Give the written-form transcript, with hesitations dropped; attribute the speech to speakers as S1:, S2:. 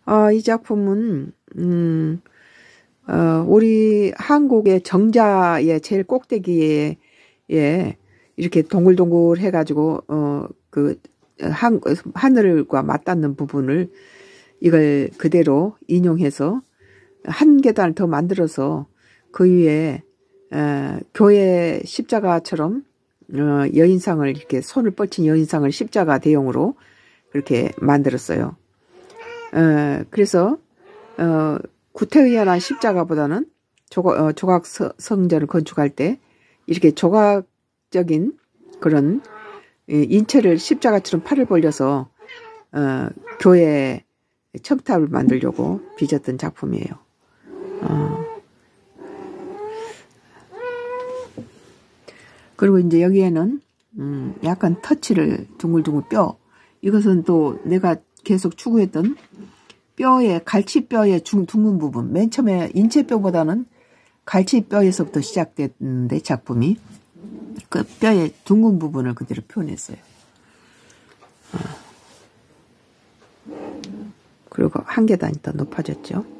S1: 이 작품은 우리 한국의 정자의 제일 꼭대기에 이렇게 동글동글 해가지고 하늘과 맞닿는 부분을 이걸 그대로 인용해서 한 계단을 더 만들어서 그 위에 교회 십자가처럼 여인상을 이렇게 손을 뻗친 여인상을 십자가 대용으로 그렇게 만들었어요. 그래서 구태의연한 십자가보다는 조각 성전을 건축할 때 이렇게 조각적인 그런 인체를 십자가처럼 팔을 벌려서 교회 첨탑을 만들려고 빚었던 작품이에요. 그리고 이제 여기에는 약간 터치를 둥글둥글 뼈, 이것은 또 내가 계속 추구했던 뼈의 갈치뼈의 둥근 부분, 맨 처음에 인체뼈보다는 갈치뼈에서부터 시작됐는데 작품이 그 뼈의 둥근 부분을 그대로 표현했어요. 그리고 한 계단이 더 높아졌죠.